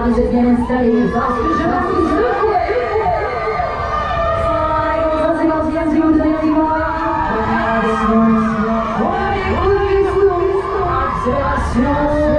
vous êtes bien installés, parce que je vais vous secouer. Comme ça, c'est parti, si vous avez dit moi. Accélération.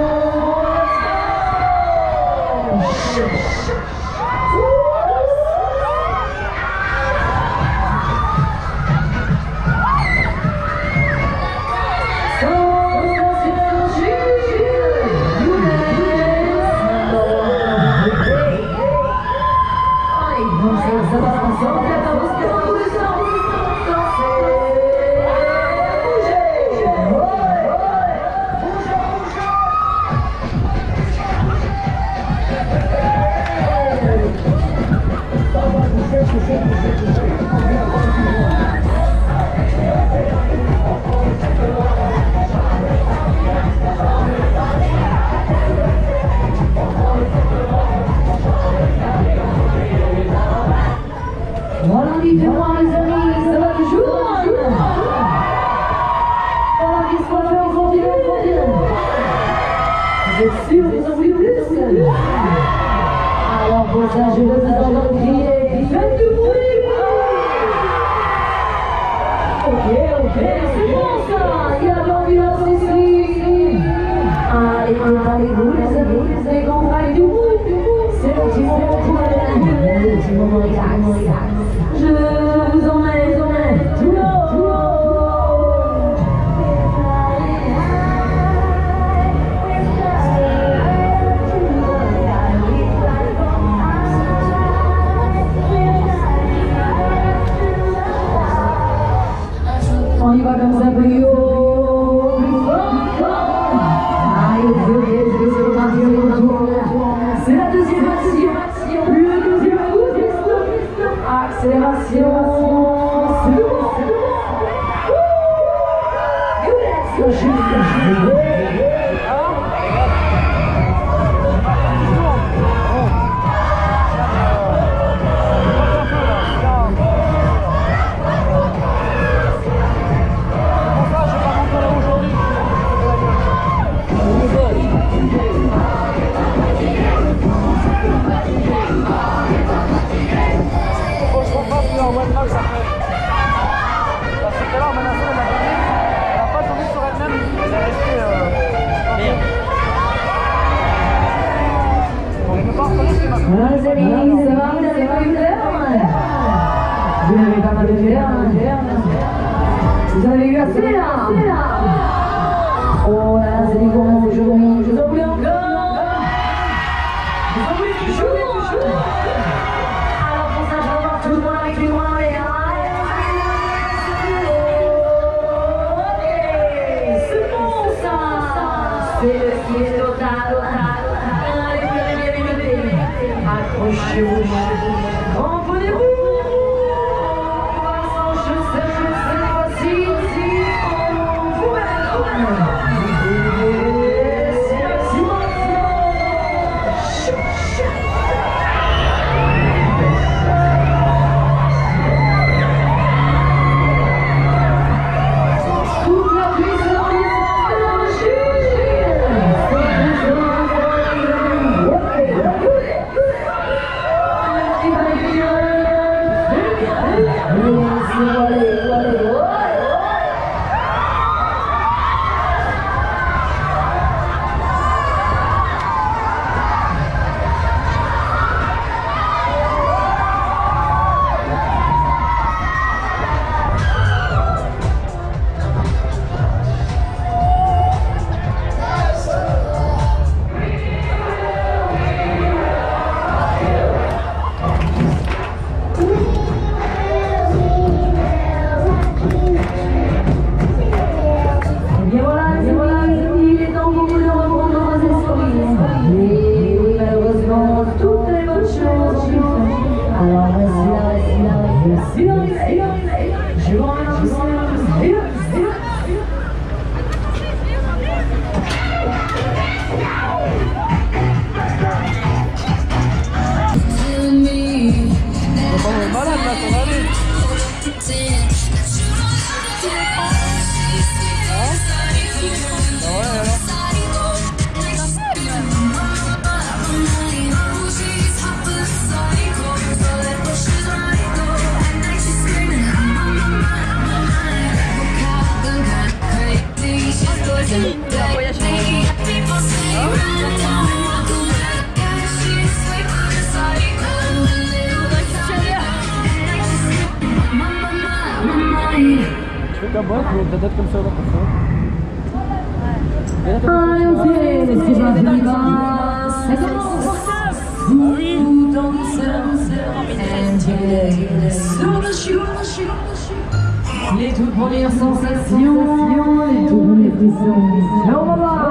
Voilà, dites-moi les amis, ça va toujours? Voilà, qu'est-ce qu'on fait aujourd'hui? Vous êtes sûrs qu'ils en voulaient plus? Alors pour ça, je vais vous entendre crier, faites du bruit! Ok, c'est bon ça, il y a de l'ambiance ici! Allez, préparez-vous les amis, vous avez compris du bruit! C'est le petit moment pour le petit moment relax. Je vous emmène tout l'eau. On y va comme ça, plus haut, plus fort. Allez, c'est parti, c'est la deuxième action. Le deuxième coup, accélération. C'est bon. Voilà les amis, ça va, vous n'avez pas eu l'heure? Vous n'avez pas mal de faire, vous avez eu assez là? Oh là, c'est du bon aujourd'hui, je vous en prie encore. Je vous en prie toujours. Alors pour ça, je vais voir tout le monde avec les bras en l'air. Ok, c'est bon ça. C'est le kiff total. Accrochez-vous, remprenez-vous, on va s'enchausser, voici, on vous mène. C'est maximum. Toute la puissance de la machine. Cabot, mais peut-être comme ça, là, pour ça. Allez, ok, c'est parti, ça commence. Tout en douceur, sur le chou. Les toutes premières sensations, les tout premiers frissons. On va voir.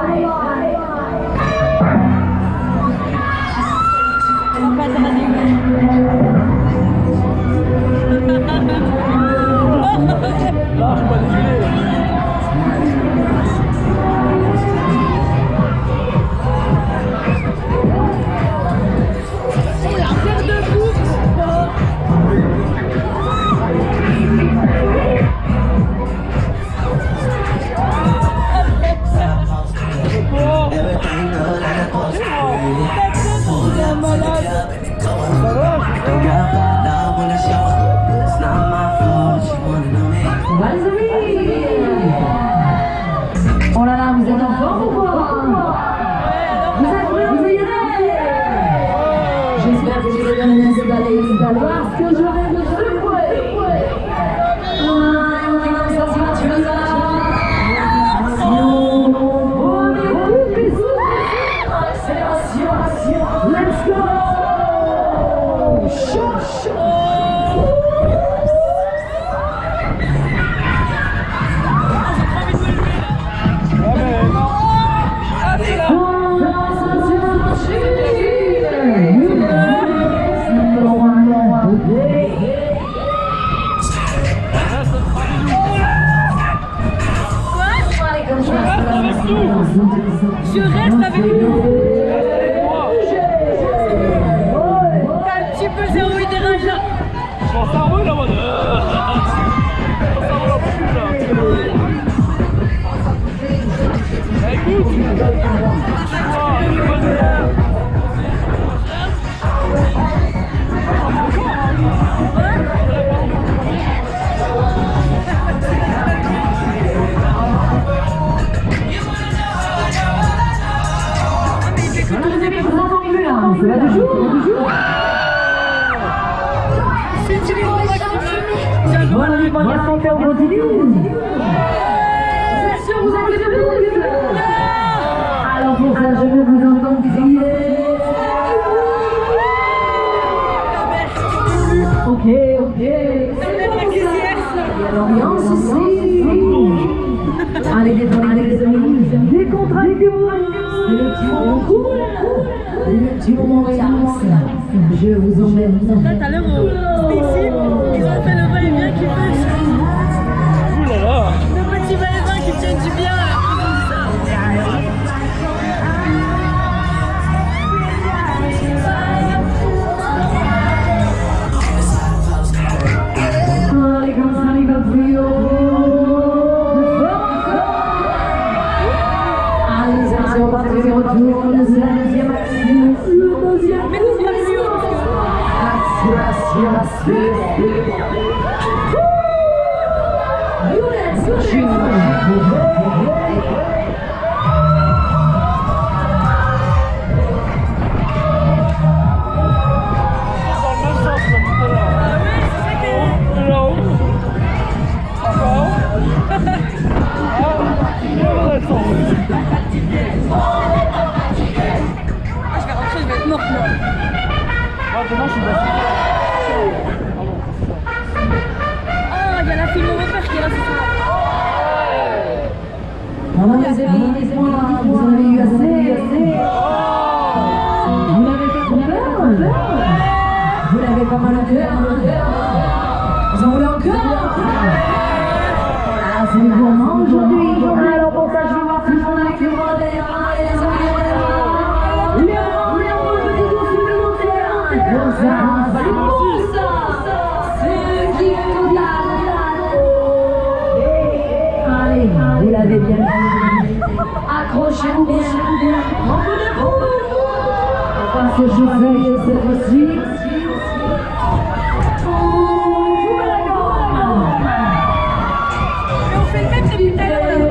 Oh là là, vous êtes en forme ou quoi? Vous êtes prêts, vous y allez? J'espère que vous avez bien installé parce que je vais me secouer. Ça se va, tu veux ça? Accélération, let's go! Je reste avec vous. T'as un petit peu le cerveau qui dérange là. Mon cerveau là, mon cerveau là, plus là. C'est là du jour. Voilà les moyens de faire vos idées. C'est sûr, vous avez plus. Alors pour ça, je vais vous entendre crier. Ok. Il y a l'ambiance ici. Allez, détendez les amis. Décontractez-vous. C'est le petit moment cool. Le petit moment relax. Je vous emmène. Là, tout à l'heure, ici, ils ont fait le va-et-vient qui fait. Ouh là là. Le petit va-et-vient qui tient du bien. Allez, comme ça, les gars, plus haut. Allez, attention, on va faire le retour. Le deuxième action. Le deuxième. Mais nous, c'est plus haut. Demain, je suis battu. Ah, il y a la fille de mon père qui est là ce soir. Pendant les amis, laissez-moi, vous en avez eu assez. Vous n'avez pas trop peur? Vous l'avez pas mal au cœur? Vous en voulez encore? Ah, c'est le gourmand aujourd'hui. Alors pour ça, je vais voir si j'en ai avec le modèle. Les amis, les petits doigts supplémentaires. Comme ça, c'est pour ça. Ce qui vous allez, vous l'avez bien vu. Accrochez-vous bien. Parce que je sais cette fois-ci. Et on fait le même depuis tout à l'heure.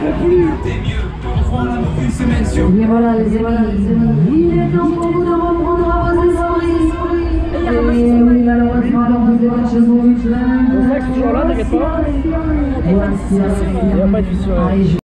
Et voilà les amis, il est temps pour vous de reprendre vos esprits. Et oui, malheureusement, lors des matchs de C'est ça que je suis toujours là, t'inquiète pas. voici Il n'y a pas de fissure.